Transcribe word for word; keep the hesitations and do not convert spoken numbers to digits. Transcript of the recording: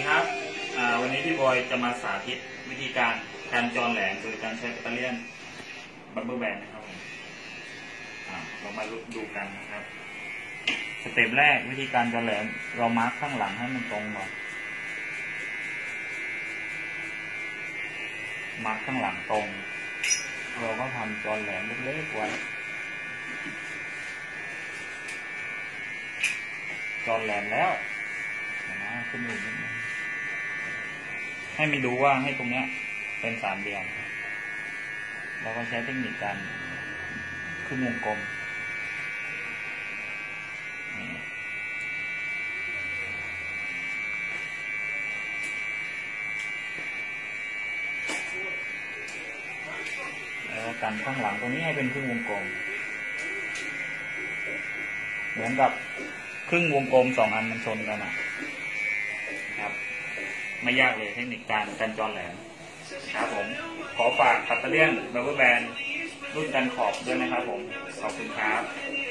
ครับวันนี้พี่บอยจะมาสาธิตวิธีการการจรแหลมโดยการใช้แบตเตอรี่บับเบิ้ลแบนนะครับผมเรามาดูกันนะครับสเต็ปแรกวิธีการจรแหลมเรามาร์คข้างหลังให้มันตรงก่อนมาร์คข้างหลังตรงเราก็ทำจรแหลมเล็กๆไว้จรแหลมแล้วนะขึ้นอยู่นิดนึงให้มันดูว่าให้ตรงเนี้ยเป็นสามเหลี่ยมเราก็ใช้เทคนิคการขึ้นวงกลมแล้วกันข้างหลังตรงนี้ให้เป็นครึ่งวงกลมเหมือนกับครึ่งวงกลมสองอันมันชนกันนะครับไม่ยากเลยเทคนิคการการจรแหลมครับผมขอฝากปัตเตอร์เลียนบับเบิ้ลแบนรุ่นกันขอบด้วยนะครับผมขอบคุณครับ